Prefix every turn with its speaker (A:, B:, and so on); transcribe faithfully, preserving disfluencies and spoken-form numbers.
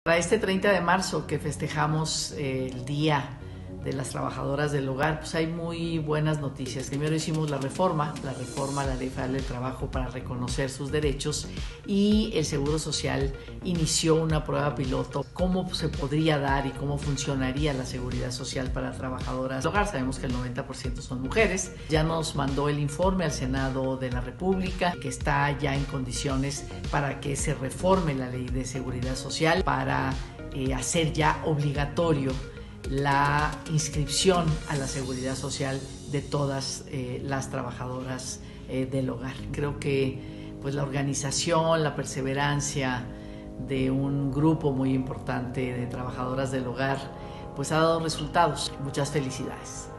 A: Para este treinta de marzo que festejamos eh, el Día de las Trabajadoras del Hogar, pues hay muy buenas noticias. Primero hicimos la reforma, la reforma a la Ley Federal del Trabajo para reconocer sus derechos, y el Seguro Social inició una prueba piloto, cómo se podría dar y cómo funcionaría la seguridad social para trabajadoras del hogar. Sabemos que el noventa por ciento son mujeres. Ya nos mandó el informe al Senado de la República, que está ya en condiciones para que se reforme la Ley de Seguridad Social para eh, hacer ya obligatorio la inscripción a la seguridad social de todas eh, las trabajadoras eh, del hogar. Creo que pues, la organización, la perseverancia de un grupo muy importante de trabajadoras del hogar pues ha dado resultados. Muchas felicidades.